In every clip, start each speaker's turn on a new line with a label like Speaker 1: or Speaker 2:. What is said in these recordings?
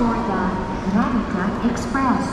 Speaker 1: for the Narita Express.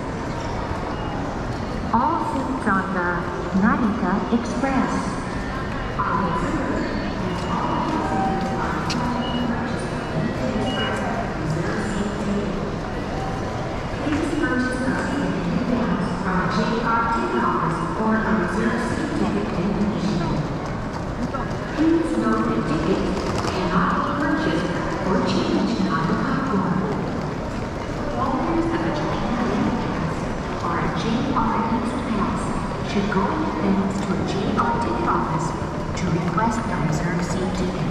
Speaker 1: All seats on the Narita Express are reserved and all passengers are invited to purchase the Express reserved seat ticket. Please purchase a ticket in advance from a JR ticket office or a reserved seat ticket information. Please note that tickets cannot be purchased or changed on the platform. Holders of a Japan Link Pass or a JR East Pass should go in advance to a JR ticket office to request a reserved seat ticket.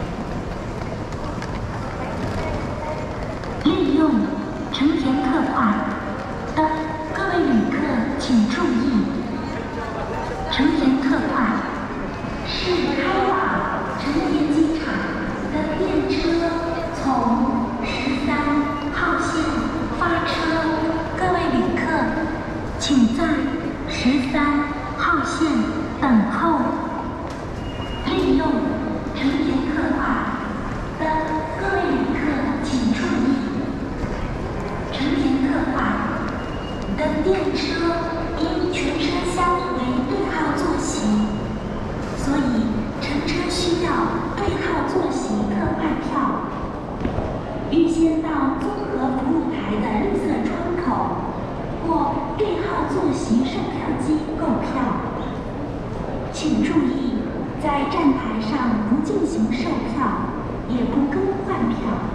Speaker 2: 利用成田特快的各位旅客请注意，成田特快是开往成田机场的电车从13号线发车，各位旅客请在13号线等候。利用成田特快的各位旅客请注意，成田特快的电车因全车厢为对号座席，所以乘车需要对号座席特快票。预先到综合服务台的绿色窗口或对号座席售票机购票。请注意，在站台上不进行售票，也不更换票。